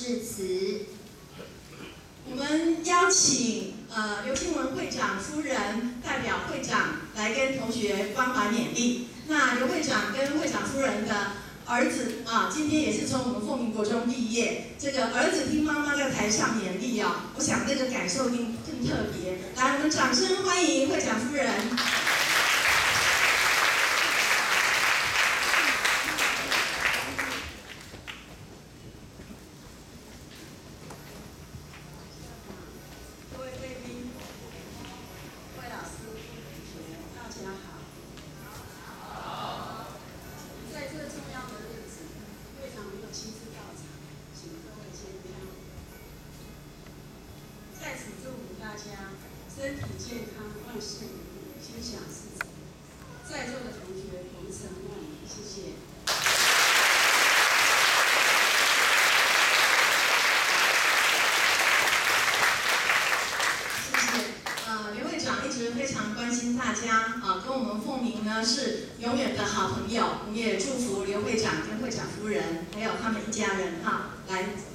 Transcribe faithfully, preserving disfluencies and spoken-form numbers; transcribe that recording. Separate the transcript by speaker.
Speaker 1: 致辞。
Speaker 2: 我们邀请呃刘庆文会长夫人代表会长来跟同学关怀勉励。那刘会长跟会长夫人的儿子啊，今天也是从我们凤鸣国中毕业。这个儿子听妈妈在台上勉励啊，我想这个感受更更特别。来，我们掌声欢迎会长夫人。各位贵宾、各位老师、同学，大家好。在这重要的日子，会长没有亲自到场，请各位见谅。在此祝福大家身体健康，万事如意，心想事成。在座的同学同承万礼，谢谢。非常关心大家啊，跟我们凤鸣呢是永远的好朋友。我们也祝福刘会长跟会长夫人，还有他们一家人哈，来